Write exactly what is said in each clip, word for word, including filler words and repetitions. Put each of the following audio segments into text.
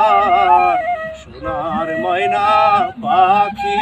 সোনার ময়না পাখি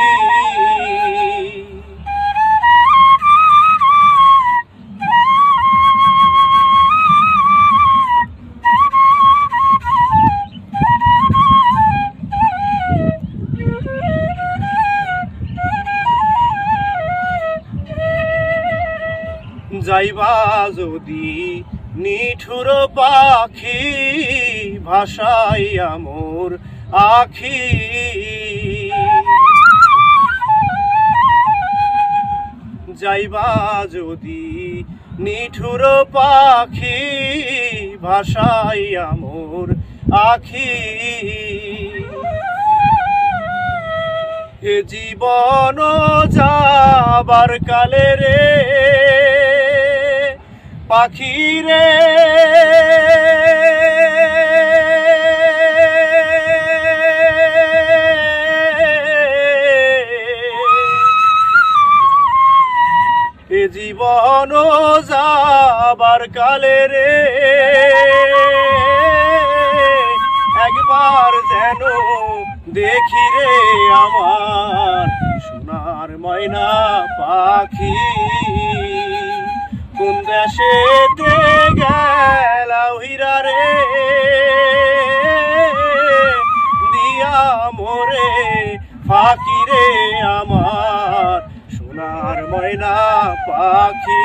যাইবা যদি নিঠুর পাখি ভাষাইয়া মোর আখি যাইবা যদি নিঠুর পাখি ভাষাইয়া মোর আখি এ জীবন যাবার কালে রে পাখি রে এ জীবন যাবার কালে রে একবার যেন দেখি রে আমার সোনার ময়না পাখি কোন দেশেতে গেলা হইরা রে দিয়া মোরে ফাঁকি রে আমার সোনার ময়না পাখি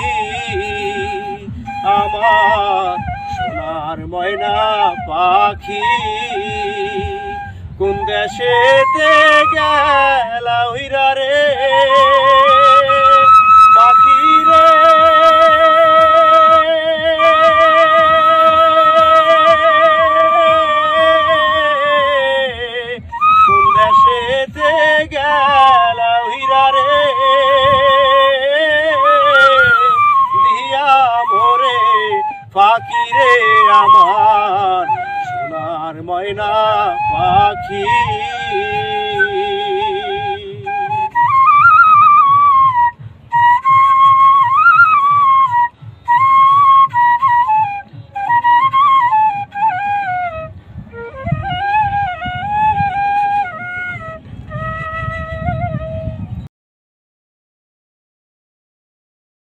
আমার সোনার ময়না পাখি কোন দেশেতে গেলা হইরা রে পাখি রে কোন দেশেতে গেলা হইরা রে দিয়া মোরে পাখি রে আমার সোনার ময়না পাখি।